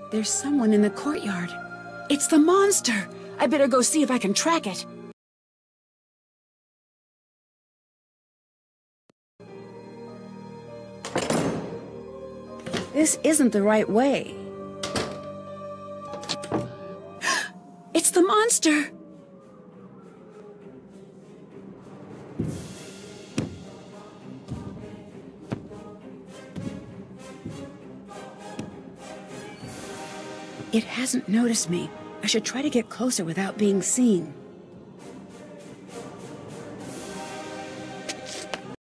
There's someone in the courtyard. It's the monster! I better go see if I can track it. This isn't the right way. It's the monster! It hasn't noticed me. I should try to get closer without being seen.